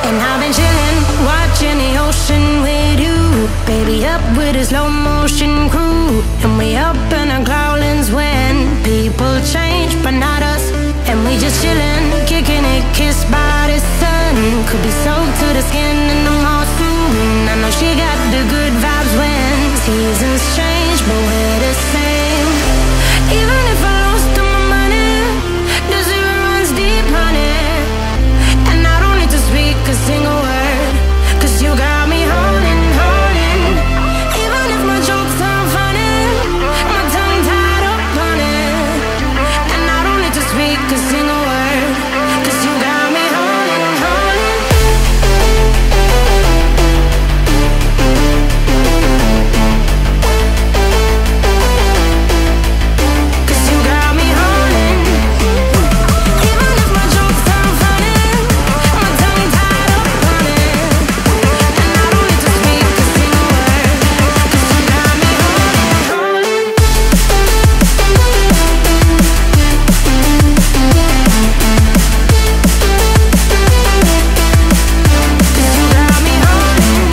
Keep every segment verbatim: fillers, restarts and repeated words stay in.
And I've been chillin', watching the ocean with you. Baby, up with a slow motion crew. And we up in our growlings when people change, but not us. And we just chillin', kicking it, kissed by the sun. Could be soaked to the skin in the mall soon. I know she got the good vibes when seasons change, but we're the same. Even if I lost all my money, the zero runs deep, honey. And I don't need to speak a single word, cause you got me holding, holding. Even if my jokes aren't funny, my tongue tied up on it. And I don't need to speak a single word, cause you got me holding, holding. Cause you got me holding. Even if my jokes aren't funny, my tongue tied up on it. And I don't need to speak a single word, cause you got me holding, holding. Cause you got me holding.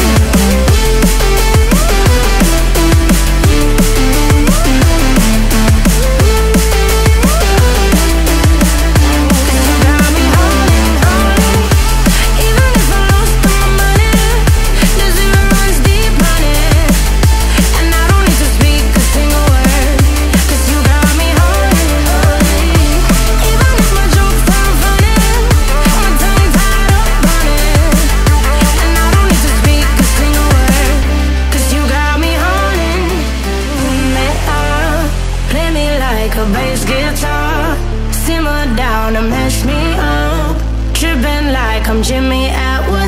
Cause you got me holding, holding. Even if I lost all my money, the zero runs deep, honey. And I don't need to speak a single word, cause you got me holding, holding. Even if my jokes aren't funny, my tongue tied up on it. And I don't need to speak a single word, cause you got me holding. Pull me up, play me like a bass guitar. Simmer down and mash me up, tripping like I'm Jimmy at work.